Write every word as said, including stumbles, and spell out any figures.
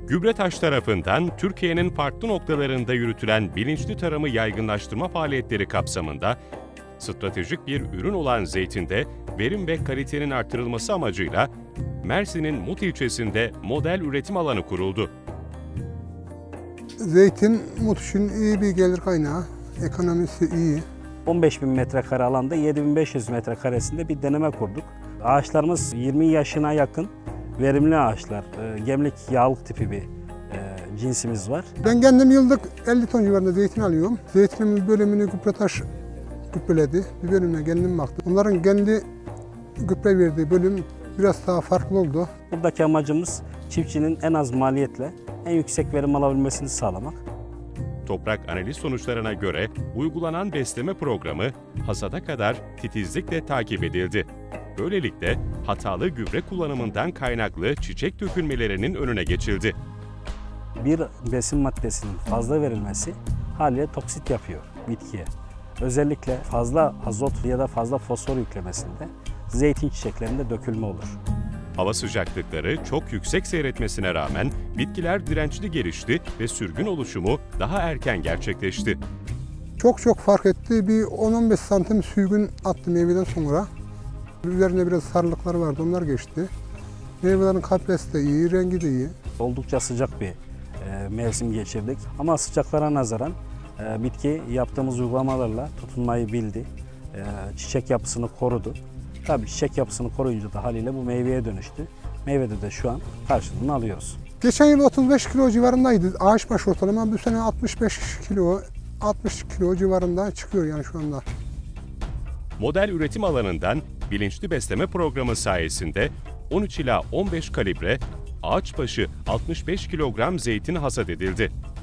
Gübretaş tarafından Türkiye'nin farklı noktalarında yürütülen bilinçli tarımı yaygınlaştırma faaliyetleri kapsamında stratejik bir ürün olan zeytinde verim ve kalitenin artırılması amacıyla Mersin'in Mut ilçesinde model üretim alanı kuruldu. Zeytin Mut için iyi bir gelir kaynağı, ekonomisi iyi. on beş bin metrekare alanda yedi bin beş yüz metrekaresinde bir deneme kurduk. Ağaçlarımız yirmi yaşına yakın verimli ağaçlar. Gemlik yağlık tipi bir cinsimiz var. Ben kendim yıllık elli ton civarında zeytin alıyorum. Zeytinimin bölümünü Gübretaş gübreledi. Bir bölümüne kendim baktım. Onların kendi gübre verdiği bölüm biraz daha farklı oldu. Buradaki amacımız çiftçinin en az maliyetle en yüksek verim alabilmesini sağlamak. Toprak analiz sonuçlarına göre uygulanan besleme programı hasada kadar titizlikle takip edildi. Böylelikle hatalı gübre kullanımından kaynaklı çiçek dökülmelerinin önüne geçildi. Bir besin maddesinin fazla verilmesi haliyle toksit yapıyor bitkiye. Özellikle fazla azot ya da fazla fosfor yüklemesinde zeytin çiçeklerinde dökülme olur. Hava sıcaklıkları çok yüksek seyretmesine rağmen bitkiler dirençli gelişti ve sürgün oluşumu daha erken gerçekleşti. Çok çok fark etti. Bir on on beş santim sürgün attı meyveden sonra. Üzerinde biraz sarılıklar vardı, onlar geçti. Meyvelerin kalitesi de iyi, rengi de iyi. Oldukça sıcak bir e, mevsim geçirdik ama sıcaklara nazaran e, bitki yaptığımız uygulamalarla tutunmayı bildi. E, çiçek yapısını korudu. Tabii çiçek yapısını koruyunca da haliyle bu meyveye dönüştü. Meyvede de şu an karşılığını alıyoruz. Geçen yıl otuz beş kilo civarındaydı ağaç başı ortalama. Bu sene altmış beş kilo, altmış kilo civarında çıkıyor yani şu anda. Model üretim alanından bilinçli besleme programı sayesinde on üç ila on beş kalibre ağaç başı altmış beş kilogram zeytin hasat edildi.